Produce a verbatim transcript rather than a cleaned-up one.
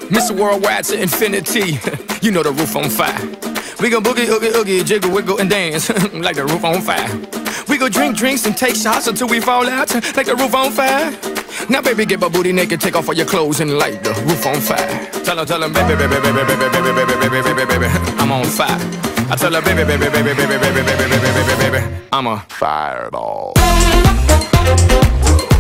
Mister Worldwide to infinity. You know the roof on fire. We go boogie, oogie, oogie, jiggle, wiggle, and dance like the roof on fire. We go drink drinks and take shots until we fall out like the roof on fire. Now baby, get my booty naked, take off all your clothes and light the roof on fire. Tell her, tell her, baby, baby, baby, baby, baby, baby, baby, baby, baby, baby, I'm on fire. I tell her, baby, baby, baby, baby, baby, baby, baby, baby, baby, baby, I'm a fireball.